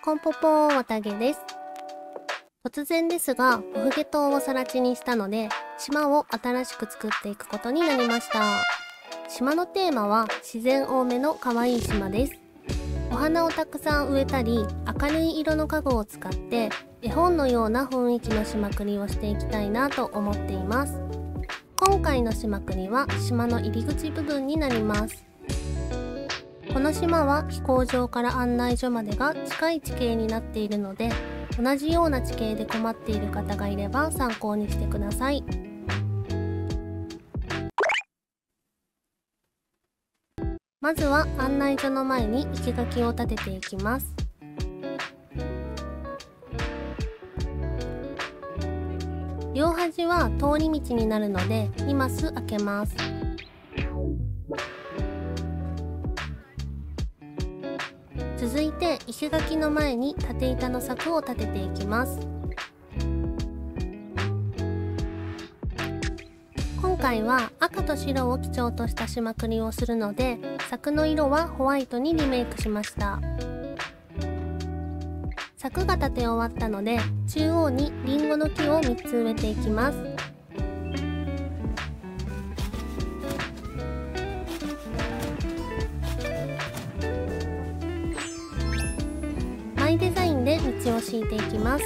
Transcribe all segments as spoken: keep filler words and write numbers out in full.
コンポポーン綿毛です。突然ですが、オフゲ島を更地にしたので、島を新しく作っていくことになりました。島のテーマは自然多めの可愛い島です。お花をたくさん植えたり、明るい色の家具を使って絵本のような雰囲気の島国をしていきたいなと思っています。今回の島国は島の入り口部分になります。この島は飛行場から案内所までが近い地形になっているので、同じような地形で困っている方がいれば参考にしてください。まずは案内所の前に生垣を立てていきます。両端は通り道になるのでにマス開けます。続いて生垣の前に縦板の柵を立てていきます。今回は赤と白を基調とした島国をするので、柵の色はホワイトにリメイクしました。柵が立て終わったので、中央にリンゴの木をみっつ植えていきます。マイデザインで道を敷いていきます。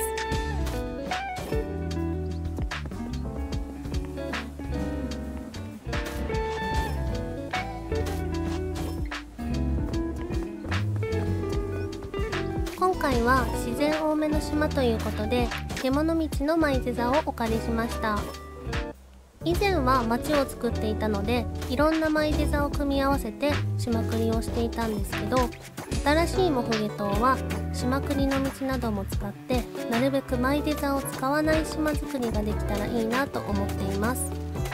今回は自然多めの島ということで、獣道の舞手座をお借りしました。以前は町を作っていたので、いろんな舞手座を組み合わせて島国をしていたんですけど、新しいモフゲ島は島国の道なども使って、なるべく舞手座を使わない島作りができたらいいなと思っています。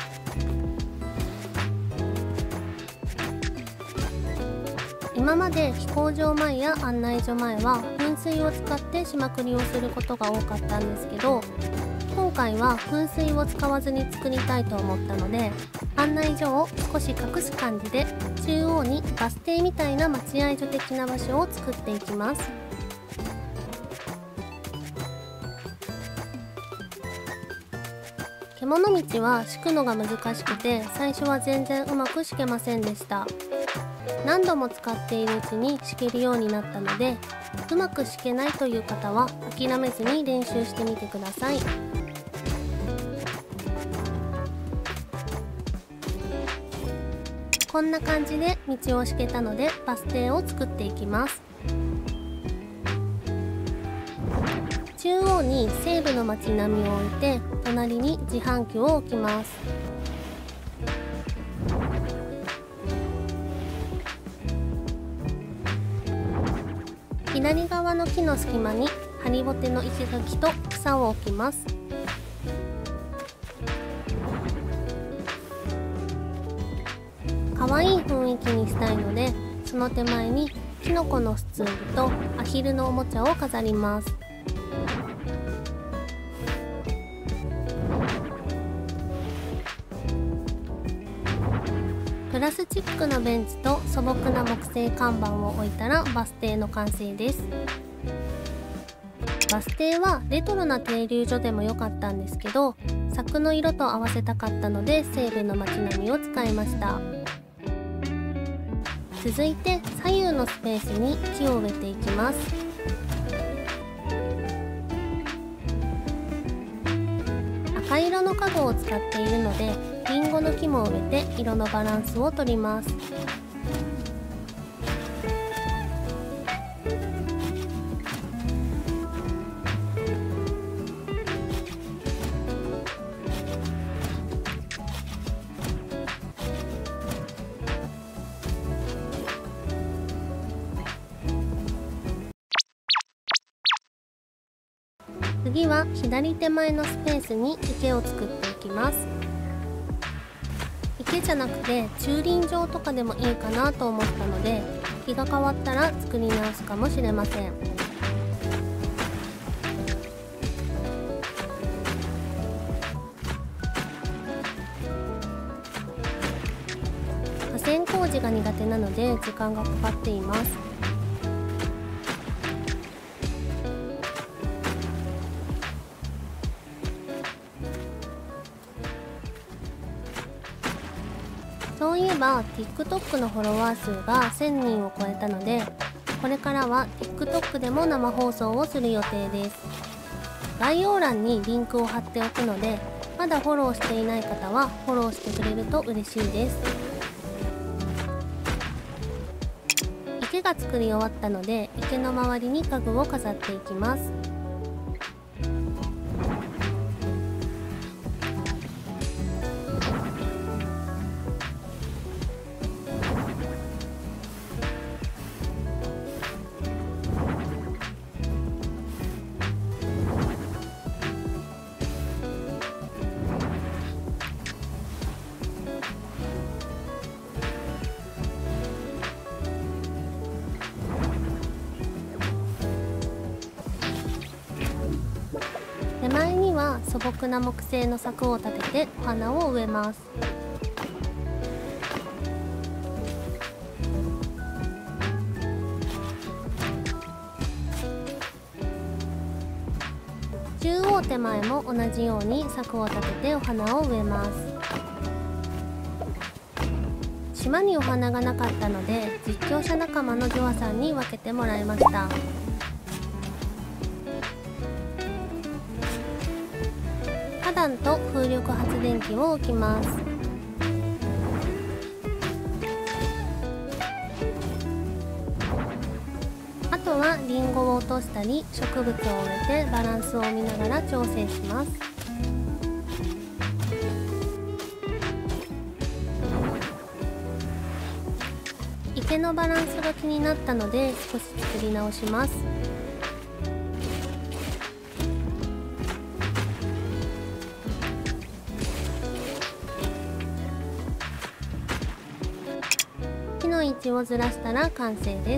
今まで飛行場前や案内所前は噴水を使って島国をすることが多かったんですけど、今回は噴水を使わずに作りたいと思ったので、案内所を少し隠す感じで中央にバス停みたいな待合所的な場所を作っていきます。獣道は敷くのが難しくて、最初は全然うまく敷けませんでした。何度も使っているうちに敷けるようになったので、うまく敷けないという方は諦めずに練習してみてください。こんな感じで道を敷けたので、バス停を作っていきます。中央に西部の街並みを置いて、隣に自販機を置きます。左側の木の隙間にハリボテの生垣と草を置きます。可愛い雰囲気にしたいので、その手前にキノコのスツールとアヒルのおもちゃを飾ります。プラスチックのベンチと素朴な木製看板を置いたらバス停の完成です。バス停はレトロな停留所でも良かったんですけど、柵の色と合わせたかったので西部の街並みを使いました。続いて左右のスペースに木を植えていきます。赤色の家具を使っているので、リンゴの木も植えて色のバランスをとります。次は左手前のスペースに池を作っていきます。池じゃなくて駐輪場とかでもいいかなと思ったので、日が変わったら作り直すかもしれません。河川工事が苦手なので時間がかかっています。 そういえば TikTok のフォロワー数がせんにんを超えたので、これからは TikTok でも生放送をする予定です。概要欄にリンクを貼っておくので、まだフォローしていない方はフォローしてくれると嬉しいです。池が作り終わったので、池の周りに家具を飾っていきます。手前には素朴な木製の柵を立ててお花を植えます。中央手前も同じように柵を立ててお花を植えます。島にお花がなかったので、実況者仲間のジョアさんに分けてもらいました。花壇と風力発電機を置きます。あとはリンゴを落としたり植物を植えてバランスを見ながら調整します。池のバランスが気になったので少し作り直します。木の位置をずらしたら完成です。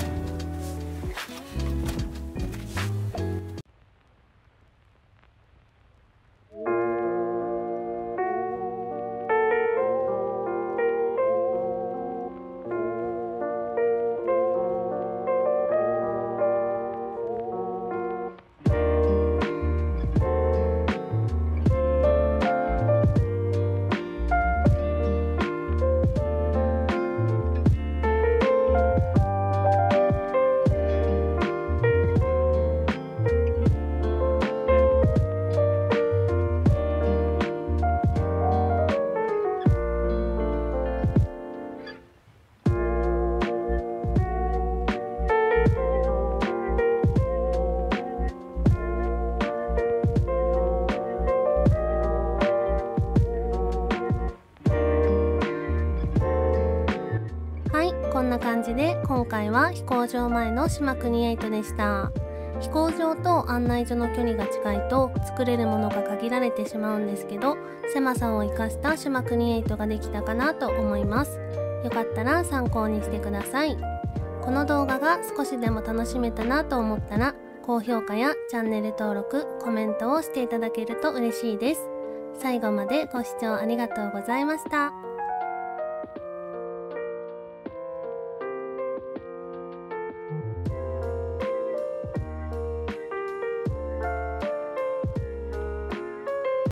こんな感じで今回は飛行場前の島国エイトでした。飛行場と案内所の距離が近いと作れるものが限られてしまうんですけど、狭さを生かした島国エイトができたかなと思います。よかったら参考にしてください。この動画が少しでも楽しめたなと思ったら、高評価やチャンネル登録、コメントをしていただけると嬉しいです。最後までご視聴ありがとうございました。